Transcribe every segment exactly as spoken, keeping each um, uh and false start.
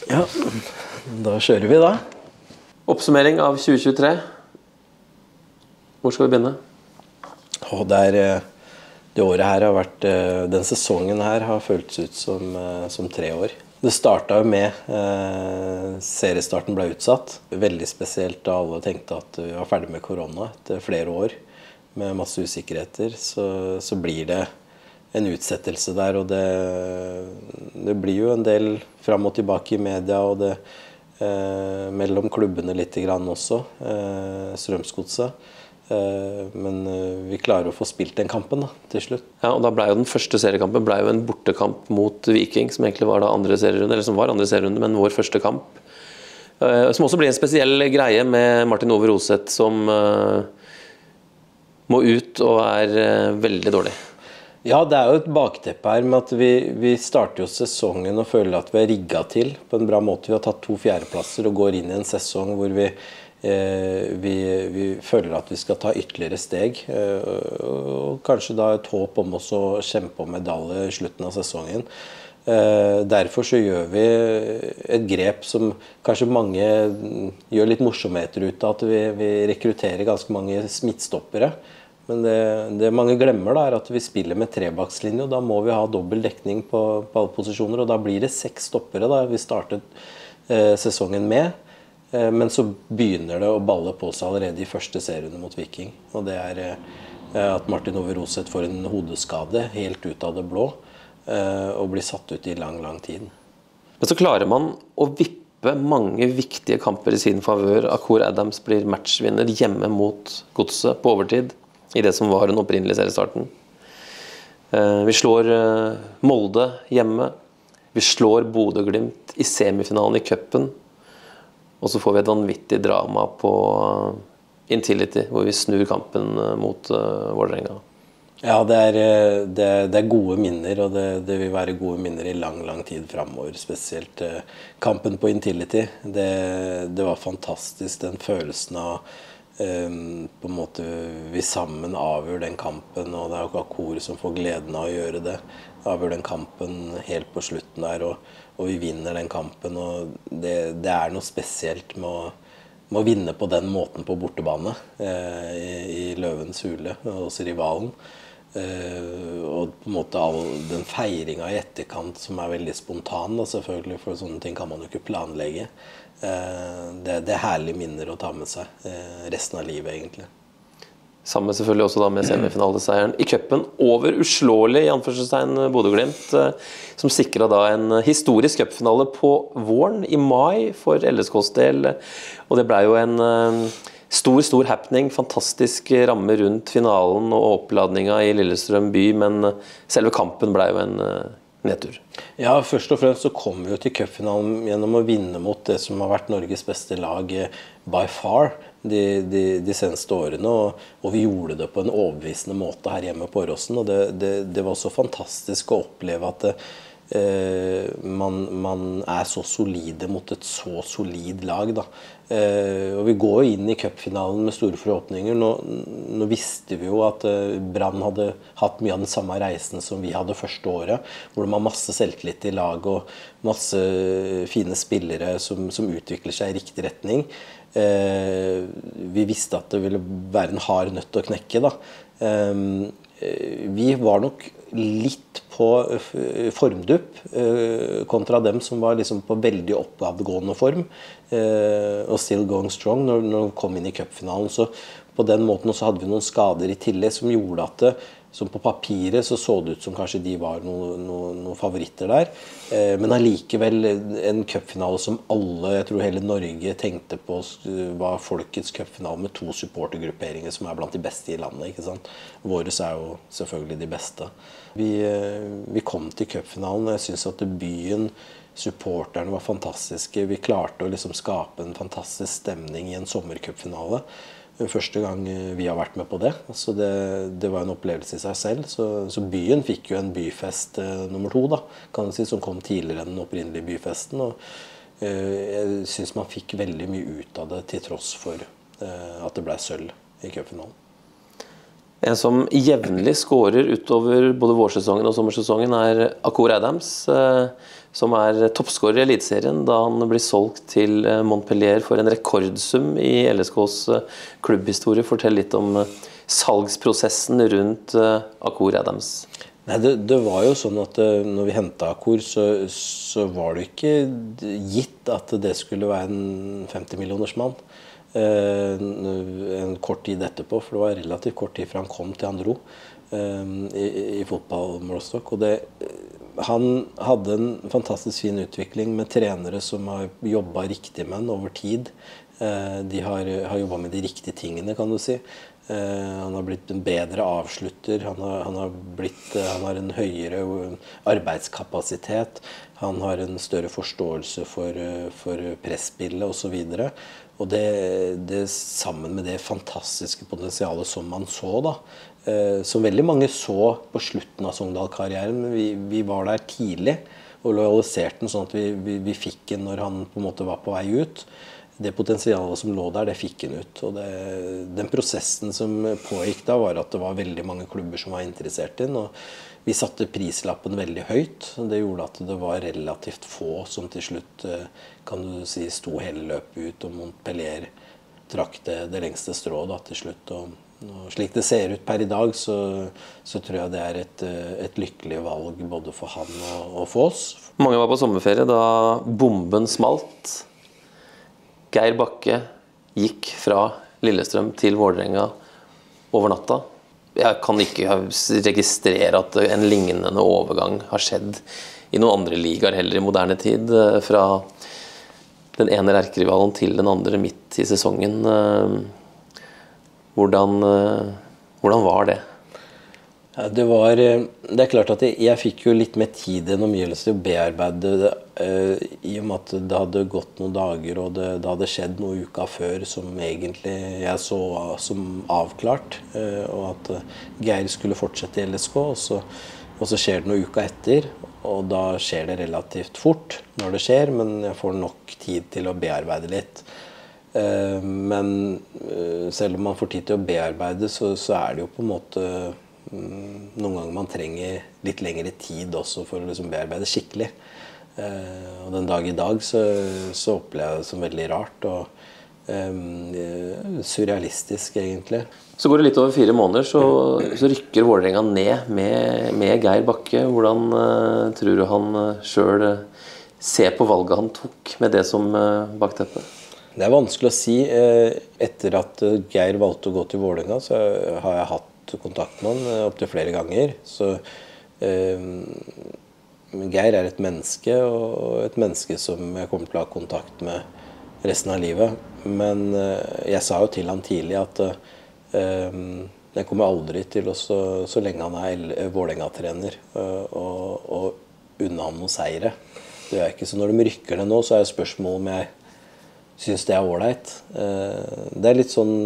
Ja, da kjører vi da. Oppsummering av tjue tjuetre. Hvor skal vi begynne? Og det, er, det året her har vært, den sesongen her har føltes ut som, som tre år. Det startet jo med, eh, seriestarten ble utsatt. Veldig spesielt da alle tenkte at vi var ferdig med korona etter flere år med masse usikkerheter. Så, så blir det en utsettelse der, og det, det blir jo en del fram og tilbake i media, og det eh, mellom klubbene litt grann også, eh, Strømsgodset. Eh, men eh, vi klarer å få spilt den kampen da, til slutt. Ja, og da ble jo den første seriekampen ble jo en bortekamp mot Viking, som egentlig var da andre serierunde, eller som var andre serierunde, men vår første kamp. Eh, som også blir en spesiell greie med Martin Ove Roseth, som eh, må ut og er eh, veldig dårlig. Ja, det er jo et bakteppe her med at vi, vi starter jo sesongen og føler at vi er rigget til på en bra måte. Vi har tatt to fjerdeplasser og går inn i en sesong hvor vi, eh, vi, vi føler at vi skal ta ytterligere steg. Eh, og kanskje da et håp om også å kjempe om medalje i slutten av sesongen. Eh, derfor så gjør vi et grep som kanskje mange gjør litt morsomheter ut av, at vi, vi rekrutterer ganske mange smittstoppere. Men det, det mange glemmer da, er at vi spiller med trebakslinje, og da må vi ha dobbel dekning på, på alle posisjoner, og da blir det seks stoppere da vi startet eh, sesongen med. Eh, men så begynner det å balle på seg allerede i første serierunde mot Viking. Og det er eh, at Martin Ove Roseth får en hodeskade helt ut av det blå, eh, og blir satt ut i lang, lang tid. Men så klarer man å vippe mange viktige kamper i sin favør. Akor Adams blir matchvinner hjemme mot Godset på overtid, i det som var den opprinnelige seriestarten. Vi slår Molde hjemme. Vi slår Bodø/Glimt i semifinalen i cupen. Og så får vi et vanvittig drama på Intility, hvor vi snur kampen mot Vålerenga. Ja, det er, det, det er gode minner, og det, det vil være gode minner i lang, lang tid fremover. Spesielt kampen på Intility. Det, det var fantastisk, den følelsen av Um, på en måte vi sammen avgjør den kampen, og det er jo Akor som får gleden av å gjøre det. Avgjør den kampen helt på slutten der, og, og vi vinner den kampen. Og det, det er noe spesielt med å, med å vinne på den måten på bortebane eh, i, i Løvens hule, hos rivalen. Eh, og på en måte all den feiringen i etterkant som er veldig spontan, da, selvfølgelig, for sånne ting kan man jo ikke planlegge. Det, det er herlige minner å ta med seg resten av livet, egentlig. Sammen selvfølgelig også da med semifinaleseieren i cupen over uslåelig i anførselstegn Bodø/Glimt, som sikret da en historisk cupfinale på våren i mai for L S K's del. Og det ble jo en stor, stor happening, fantastisk ramme rundt finalen og oppladninga i Lillestrøm by, men selve kampen ble jo en nedtur. Ja, først og fremst så kom vi jo til cupfinalen gjennom å vinne mot det som har vært Norges beste lag by far de, de, de seneste årene, og, og vi gjorde det på en overbevisende måte her hjemme på Åråsen, og det, det, det var så fantastisk å oppleve at det, eh, man, man er så solide mot et så solid lag da. Eh, og vi går inn i cupfinalen med store forhåpninger. Nå, nå visste vi jo at eh, Brann hadde hatt mye av den samme reisen som vi hadde første året, hvor de har masse selvtillit i lag og masse fine spillere som, som utvikler seg i riktig retning. Eh, vi visste at det ville være en hard nøtt å knekke da. Eh, vi var nok litt på formdupp kontra dem som var liksom på veldig oppadgående form og still going strong når, når de kom inn i cupfinalen. Så på den måten så hadde vi noen skader i tillegg som gjorde at det, som på papiret så så det ut som kanskje de var noen noe, noe favoritter der. Men allikevel en cupfinale som alle, jeg tror hele Norge tenkte på, var folkets cupfinale med to supportergrupperinger som er blant de beste i landet, ikke sant? Våres er jo selvfølgelig de beste. Vi, vi kom til cupfinalen, og jeg synes at byen, supporterne var fantastiske. Vi klarte å liksom skape en fantastisk stemning i en sommercupfinale. Første gang vi har vært med på det, så det, det var en opplevelse i seg selv. Så, så byen fikk jo en byfest eh, nummer to, da, kan jeg si, som kom tidligere enn den opprinnelige byfesten. Og, eh, jeg synes man fikk veldig mye ut av det til tross for eh, at det ble sølv i cupfinalen. En som jevnlig skårer utover både vårsesongen og sommersesongen er Akur Adams, som er toppskårer i Eliteserien da han blir solgt til Montpellier for en rekordsum i L S K's klubbhistorie. Fortell litt om salgsprosessen rundt Akur Adams. Nei, det, det var jo sånn at når vi hentet Akur, så, så var det ikke gitt at det skulle være en femti millioners mann. Eh, en kort tid etterpå, for det var relativt kort tid fra han kom til han dro eh, i, i fotballmålestokk. Og det, han hadde en fantastisk fin utvikling med trenere som har jobbet riktig med han over tid. Eh, de har, har jobbet med de riktige tingene, kan du si. Uh, han har blitt en bedre avslutter, han har, han har, blitt, uh, han har en høyere arbeidskapasitet, han har en større forståelse for, uh, for presspillet og så videre. Og det, det sammen med det fantastiske potensialet som man så da, uh, som veldig mange så på slutten av Sogndal-karrieren, men vi, vi var der tidlig og lojaliserte den sånn at vi, vi, vi fikk den når han på en måte var på vei ut. Det potensialet som lå der, det fikk han ut. Og det, den prosessen som pågikk da, var at det var veldig mange klubber som var interessert i den. Og vi satte prislappen veldig høyt. Det gjorde at det var relativt få som til slutt, kan du si, sto hele løpet ut. Og Montpellier trakk det, det lengste strået da, til slutt. Og, og slik det ser ut per i dag, så, så tror jeg det er et, et lykkelig valg både for han og, og for oss. Mange var på sommerferie da bomben smalt. Geir Bakke gikk fra Lillestrøm til Vålerenga over natta. Jeg kan ikke registrere at en lignende overgang har skjedd i noen andre ligaer heller i moderne tid. Fra den ene erkerivalen til den andre midt i sesongen. Hvordan, hvordan var det? Ja, det, var, det er klart at jeg, jeg fikk jo litt mer tid enn omgjørelse til å bearbeide det, uh, i og med at det hadde gått noen dager og det, det hadde skjedd noen uker før som egentlig jeg så som avklart, uh, og at uh, Geir skulle fortsette i L S K, og så, og så skjer det noen uker etter, og da skjer det relativt fort når det skjer, men jeg får nok tid til å bearbeide litt. Uh, men uh, selv om man får tid til å bearbeide, så, så er det jo på en måte noen ganger man trenger litt lengre tid også for å liksom bearbeide skikkelig. Eh, og den dag i dag så, så opplever jeg det som veldig rart og eh, surrealistisk egentlig. Så går det litt over fire måneder, så, så rykker Vålerenga ned med, med Geir Bakke. Hvordan eh, tror du han selv ser på valget han tok med det som eh, bakteppe? Det er vanskelig å si. Eh, etter at Geir valgte å gå til Vålerenga, så har jeg hatt kontakt med han opp til flere ganger. Så eh, Geir er et menneske, og et menneske som jeg kommer til å ha kontakt med resten av livet. Men eh, jeg sa jo til han tidlig at eh, jeg kommer aldri til å, så, så lenge han er Vålerenga-trener, og, og unna han noen seire. Det er ikke så når de rykker det nå, så er det spørsmål om jeg synes det er ålreit. Eh, det er litt sånn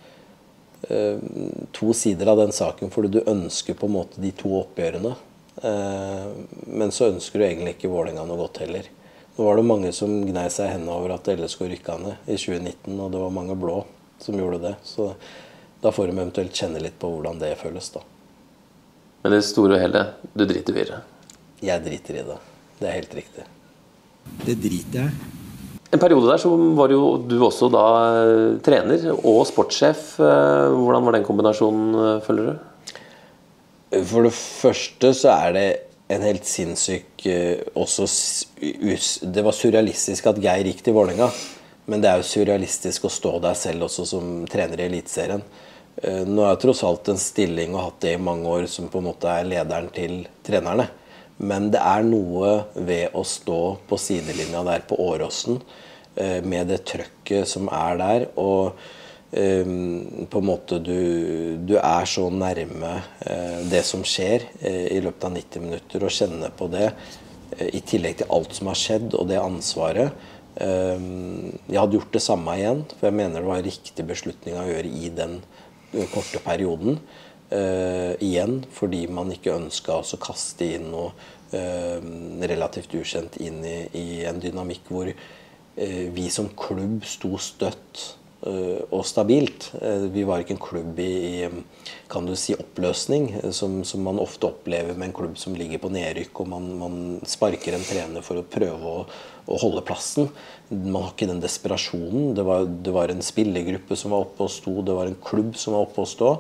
to sider av den saken, fordi du ønsker på en måte de to oppgjørene, men så ønsker du egentlig ikke Vålerenga noe godt heller. Nå var det mange som gnei seg i hendene over at L S K rykket ned i tjue nitten, og det var mange blå som gjorde det, så da får de eventuelt kjenne litt på hvordan det føles da. Men det store og hele, du driter i det? Jeg driter i det, det er helt riktig. Det driter jeg. En periode der så var jo du også da trener og sportssjef. Hvordan var den kombinasjonen, føler du? For det første så er det en helt sinnssyk også, det var surrealistisk at Geir gikk til Vålerenga, men det er jo surrealistisk å stå der selv også som trener i Eliteserien. Nå er det tross alt en stilling og hatt det i mange år som på en måte er lederen til trenerne. Men det er noe ved å stå på sidelinja der på Åråsen, med det trøkket som er der, og um, på en måte du, du er så nærme uh, det som skjer uh, i løpet av nitti minutter, og kjenne på det, uh, i tillegg til alt som har skjedd, og det ansvaret. Um, jeg hadde gjort det samme igjen, for jeg mener det var en riktig beslutning å gjøre i den uh, korte perioden. Uh, igjen, fordi man ikke ønsket å kaste inn noe uh, relativt ukjent inn i, i en dynamikk hvor uh, vi som klubb sto støtt og stabilt. Vi var ikke en klubb i, kan du si, oppløsning, som, som man ofte opplever med en klubb som ligger på nedrykk, og man, man sparker en trener for å prøve å, å holde plassen. Man har ikke den desperasjonen. Det var, det var en spillergruppe som var oppe og sto, det var en klubb som var oppe og stå.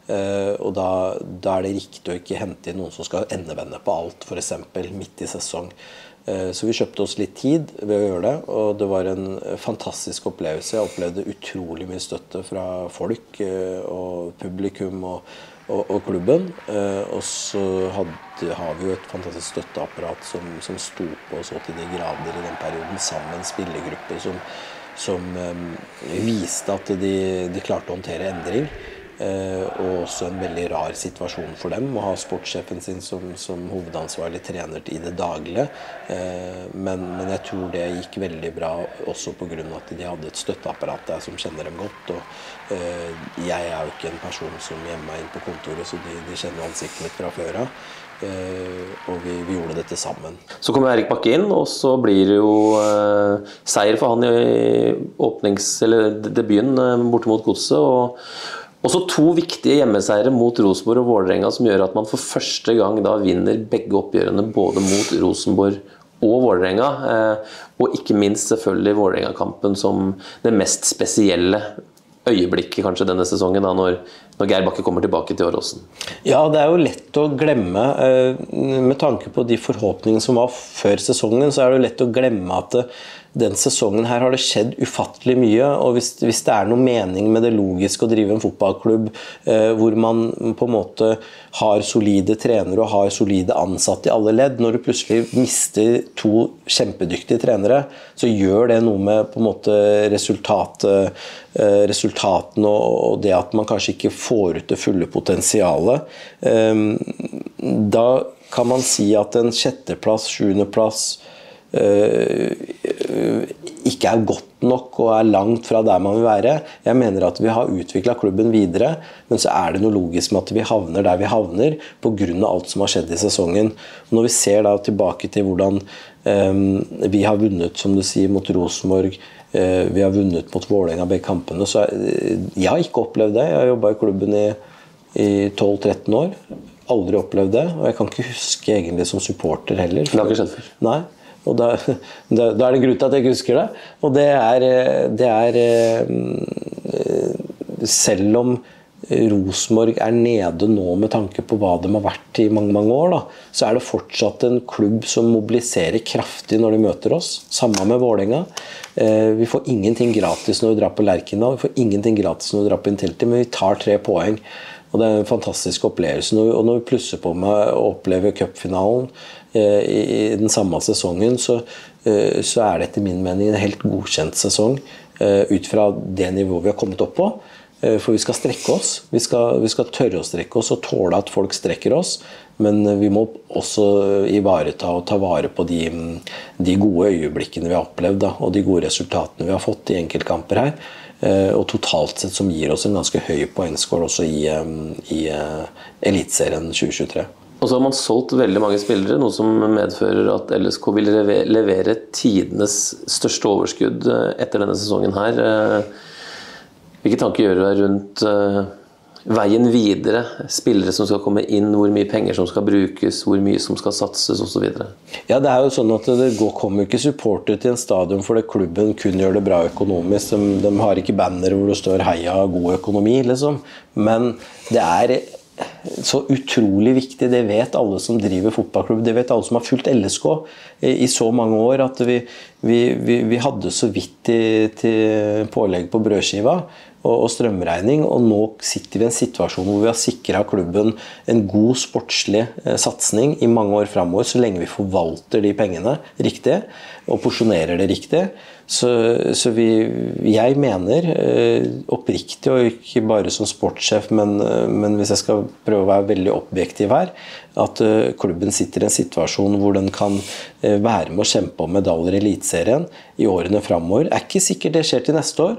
Og da, da er det riktig å ikke hente inn noen som skal endevende på alt, for eksempel midt i sesong. Så vi kjøpte oss litt tid ved å gjøre det, og det var en fantastisk opplevelse. Jeg opplevde utrolig mye støtte fra folk og publikum og, og, og klubben. Og så hadde, har vi jo et fantastisk støtteapparat som, som sto på så til de grader i den perioden, sammen med en spillergruppe som, som um, viste at de, de klarte å håndtere endring. Uh, og også en veldig rar situasjon for dem å ha sportssjefen sin som, som hovedansvarlig trener i det daglige, uh, men, men jeg tror det gikk veldig bra også på grunn av at de hadde et støtteapparat der som kjenner dem godt, og uh, jeg er jo ikke en person som gjemmer meg inn på kontoret, så de, de kjenner ansiktet mitt fra før av. Uh, og vi, vi gjorde dette sammen. Så kommer Eirik Bakke inn, og så blir det jo uh, seier for han i åpnings, eller debuten uh, borte mot Godset, og også to viktige hjemmeseiere mot Rosenborg og Vålerenga som gjør at man for første gang da vinner begge oppgjørene både mot Rosenborg og Vålerenga, uh, og ikke minst selvfølgelig Vålerenga-kampen som det mest spesielle øyeblikket kanskje denne sesongen da, når, når Geir Bakke kommer tilbake til Åråsen. Ja, det er jo lett å glemme, med tanke på de forhåpningene som var før sesongen, så er det jo lett å glemme at den sesongen her har det skjedd ufattelig mye, og hvis, hvis det er noe mening med det logiske å drive en fotballklubb eh, hvor man på en måte har solide trenere og har solide ansatte i alle ledd, når du plutselig mister to kjempedyktige trenere, så gjør det noe med på en måte resultat, eh, resultatene og det at man kanskje ikke får ut det fulle potensialet. Eh, da kan man si at en sjetteplass, sjuendeplass Uh, ikke er godt nok og er langt fra der man vil være. Jeg mener at vi har utviklet klubben videre, men så er det noe logisk med at vi havner der vi havner på grunn av alt som har skjedd i sesongen. Og når vi ser da tilbake til hvordan um, vi har vunnet, som du sier, mot Rosenborg, uh, vi har vunnet mot Vålerenga begge kampene, så er, uh, jeg har ikke opplevd det. Jeg har jobbet i klubben i, i tolv tretten år. Aldri opplevd det, og jeg kan ikke huske egentlig som supporter heller. Det har ikke skjedd før. Nei. Og da, da, da er det grunn til at jeg ikke husker det. Og det er, det er selv om Rosenborg er nede nå med tanke på hva de har vært i mange, mange år, da, så er det fortsatt en klubb som mobiliserer kraftig når de møter oss, sammen med Vålerenga. Vi får ingenting gratis når vi drar på Lerkendal, vi får ingenting gratis når vi drar på Intility, men vi tar tre poeng. Og det er en fantastisk opplevelse. Og når vi plusser på med å oppleve cupfinalen i den samme sesongen, så, så er det etter min mening en helt godkjent sesong ut fra det nivået vi har kommet opp på. For vi skal strekke oss, vi skal, vi skal tørre å strekke oss og tåle at folk strekker oss, men vi må også ivareta og ta vare på de, de gode øyeblikkene vi har opplevd, da, og de gode resultatene vi har fått i enkeltkamper her, og totalt sett som gir oss en ganske høy poengskål også i, i Elitserien tjue tjuetre. Og så har man solgt veldig mange spillere, noe som medfører at L S K vil levere tidenes største overskudd etter denne sesongen her. Hvilke tanker gjør du deg rundt veien videre, spillere som skal komme inn, hvor mye penger som skal brukes, hvor mye som skal satses og så videre? Ja, det er jo sånn at det går, kommer ikke supporter til en stadion fordi klubben kun gjør det bra økonomisk. De, de har ikke banner hvor det står heia god økonomi, liksom. Men det er så utrolig viktig, det vet alle som driver fotballklubb, det vet alle som har fulgt L S K i så mange år, at vi, vi, vi, vi hadde så vidt til, til pålegg på brødskiva og strømregning, og nå sitter vi i en situasjon hvor vi har sikret klubben en god sportslig satsning i mange år fremover, så lenge vi forvalter de pengene riktig og porsjonerer det riktig. Så, så vi, jeg mener oppriktig, og ikke bare som sportssjef, men, men hvis jeg skal prøve å være veldig objektiv her, at klubben sitter i en situasjon hvor den kan være med å kjempe om medaljer i Elitserien i årene fremover. Det er ikke sikkert det skjer til neste år.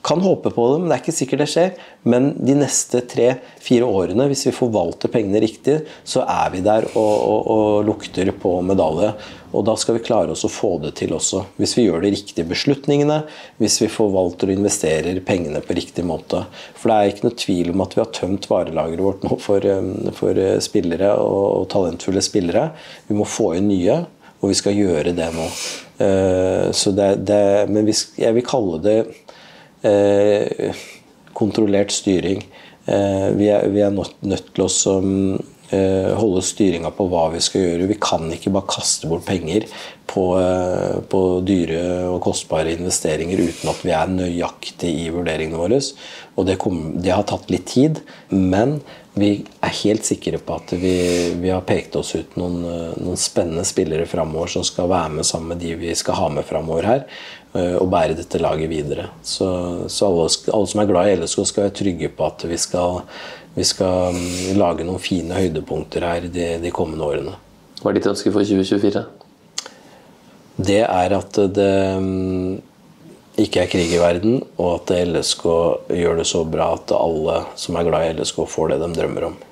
kan håpe på det, men det er ikke sikkert det skjer. Men de neste tre-fire årene, hvis vi forvalter pengene riktig, så er vi der og, og, og lukter på medalje. Og da skal vi klare oss å få det til også. Hvis vi gjør de riktige beslutningene, hvis vi forvalter og investerer pengene på riktig måte. For det er ikke noe tvil om at vi har tømt varelageret vårt nå for, for spillere og, og talentfulle spillere. Vi må få inn nye, og vi skal gjøre det nå. Så det, det, men vi, jeg vil kalle det Eh, kontrollert styring. Eh, vi, er, vi er nødt, nødt til å eh, holde styringen på hva vi skal gjøre. Vi kan ikke bare kaste bort penger på, eh, på dyre og kostbare investeringer uten at vi er nøyaktige i vurderingene våre. Og det, kom, det har tatt litt tid, men vi er helt sikre på at vi, vi har pekt oss ut noen, noen spennende spillere fremover som skal være med sammen med de vi skal ha med fremover her, og bære dette laget videre. Så, så alle, alle som er glad i L S K skal være trygge på at vi skal, vi skal lage noen fine høydepunkter her de, de kommende årene. Hva er ditt ønske for tjue tjuefire? Det er at det ikke er krig i verden, og at L S K gjør det så bra at alle som er glad i L S K får det de drømmer om.